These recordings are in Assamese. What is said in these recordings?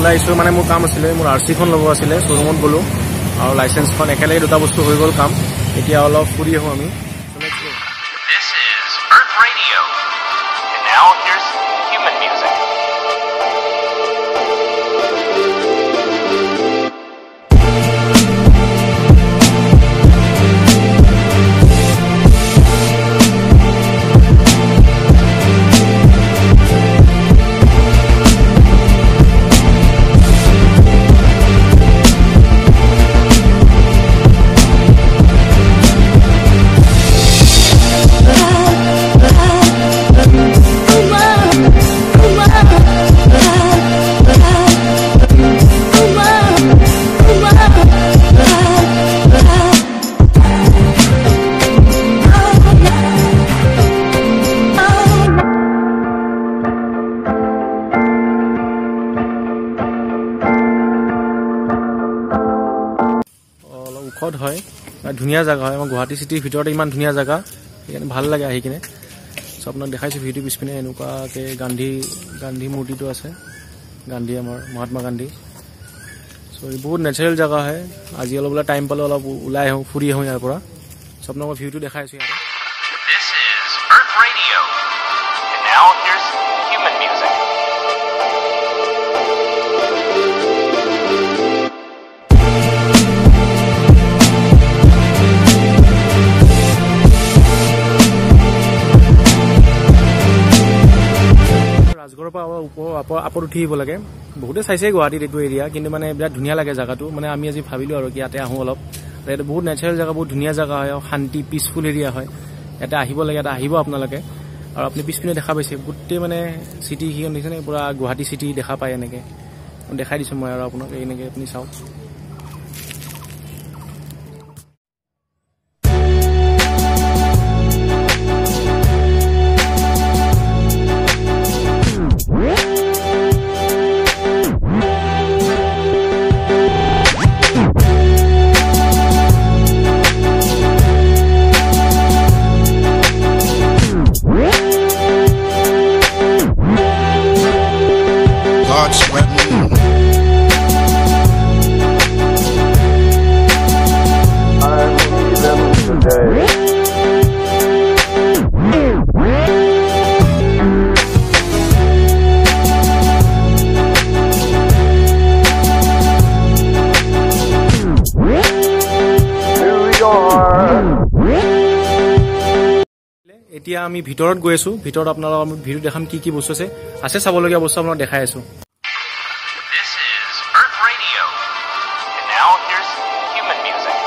ওলাইছোঁ মানে মোৰ কাম আছিলে, মোৰ RC খন ল'ব আছিলে, শ্ব'ৰুমত গ'লোঁ আৰু লাইচেঞ্চখন একেলগে দুটা বস্তু হৈ গ'ল কাম। এতিয়া অলপ ফুৰি আহোঁ আমি। This is Earth Radio. And now here's human music. ওখত হয়, ধুনীয়া জেগা হয়। আমাৰ গুৱাহাটী চিটিৰ ভিতৰতে ইমান ধুনীয়া জেগা, সেইকাৰণে ভাল লাগে আহি কিনে। চ' আপোনাক দেখাইছোঁ ভিডিঅ' পিছপিনে এনেকুৱাকৈ গান্ধী মূৰ্তিটো আছে, গান্ধী আমাৰ মহাত্মা গান্ধী। চ' বহুত নেচাৰেল জেগা হয়। আজি অলপ টাইম পালে অলপ ওলাই আহোঁ, ফুৰি আহোঁ ইয়াৰ পৰা। চ' আপোনাক মই ভিউটো দেখাইছোঁ ইয়াতে। This is Earth Radio. And now here's human music. ৰাজগড়ৰ পৰা আপত উঠি আহিব লাগে। বহুতে চাইছে গুৱাহাটীত এইটো এৰিয়া, কিন্তু মানে বিৰাট ধুনীয়া লাগে জেগাটো। মানে আমি আজি ভাবিলোঁ আৰু কি ইয়াতে আহোঁ অলপ। ইয়াতে বহুত নেচাৰেল জেগা, বহুত ধুনীয়া জেগা হয়, শান্তি পিচফুল এৰিয়া হয়। ইয়াতে আহিব লাগে, ইয়াতে আহিব আপোনালোকে। আৰু আপুনি পিছপিনে দেখা পাইছে গোটেই মানে চিটি সিখন দেখিছেনে, পূৰা গুৱাহাটী চিটি দেখা পায়। এনেকৈ দেখাই দিছোঁ মই আৰু আপোনাক, এনেকৈ আপুনি চাওক। এতিয়া আমি ভিতৰত গৈ আছোঁ। ভিতৰত আপোনালোকক আমি ভিডিঅ' দেখাম কি কি বস্তু আছে চাবলগীয়া বস্তু আপোনাক দেখাই আছোঁ। This is Earth Radio. And now here's human music.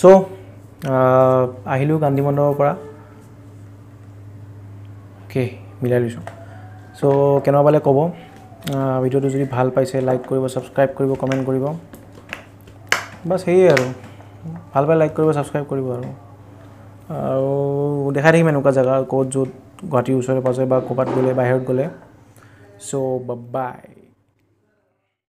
চ' আহিলোঁ গান্ধী মণ্ডপৰ পৰা অ'কে মিলাই লৈছোঁ চ' কেনেকুৱা পালে ক'ব ভিডিঅ'টো যদি ভাল পাইছে লাইক কৰিব ছাবস্ক্ৰাইব কৰিব কমেণ্ট কৰিব বাছ সেয়ে আৰু ভাল পালে লাইক কৰিব ছাবস্ক্ৰাইব কৰিব আৰু দেখাই থাকিম এনেকুৱা জেগা ক'ত য'ত গুৱাহাটীৰ ওচৰে পাঁজৰে বা ক'ৰবাত গ'লে বাহিৰত গ'লে চ' বাই